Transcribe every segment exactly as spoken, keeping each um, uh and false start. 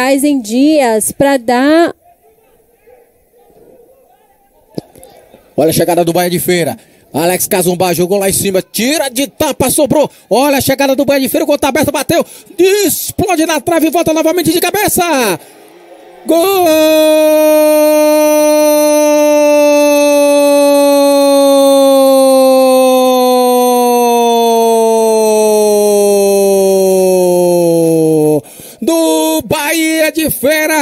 policiais em dias para dar... Olha a chegada do Bahia de Feira. Alex Cazumbá jogou lá em cima, tira de tapa, sobrou. Olha a chegada do Bahia de Feira, o gol tá aberto, bateu, explode na trave e volta novamente de cabeça. Gol! Do Bahia de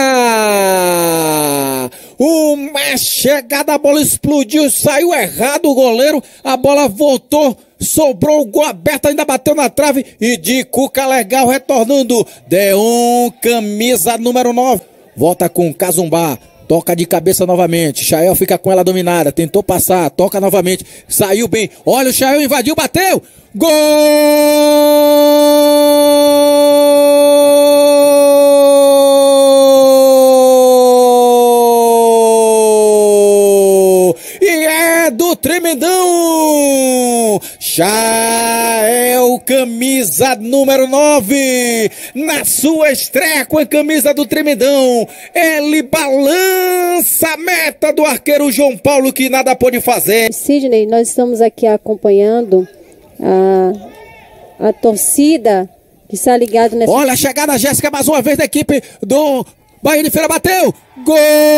Feira! Uma chegada, a bola explodiu, saiu errado o goleiro, a bola voltou, sobrou o gol aberto, ainda bateu na trave e de Cuca legal retornando. Deon, camisa número nove. Volta com Cazumbá, toca de cabeça novamente. Chael fica com ela dominada, tentou passar, toca novamente, saiu bem. Olha o Chael, invadiu, bateu. Gol! Do Tremendão, Chael, camisa número nove, na sua estreia com a camisa do Tremendão, ele balança a meta do arqueiro João Paulo, que nada pôde fazer. Sidney, nós estamos aqui acompanhando a, a torcida que está ligada nessa... Olha a chegada, Jéssica, mais uma vez da equipe do Bahia de Feira, bateu, gol!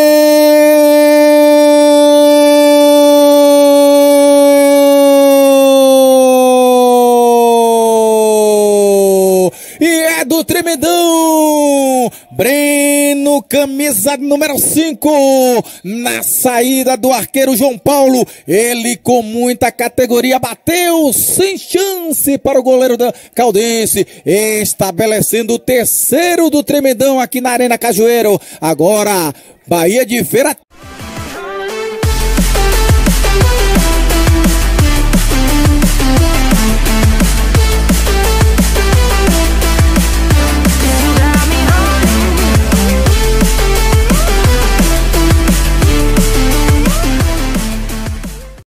Do Tremendão, Breno, camisa número cinco, na saída do arqueiro João Paulo, ele com muita categoria bateu sem chance para o goleiro da Caldense, estabelecendo o terceiro do Tremendão aqui na Arena Cajueiro. Agora Bahia de Feira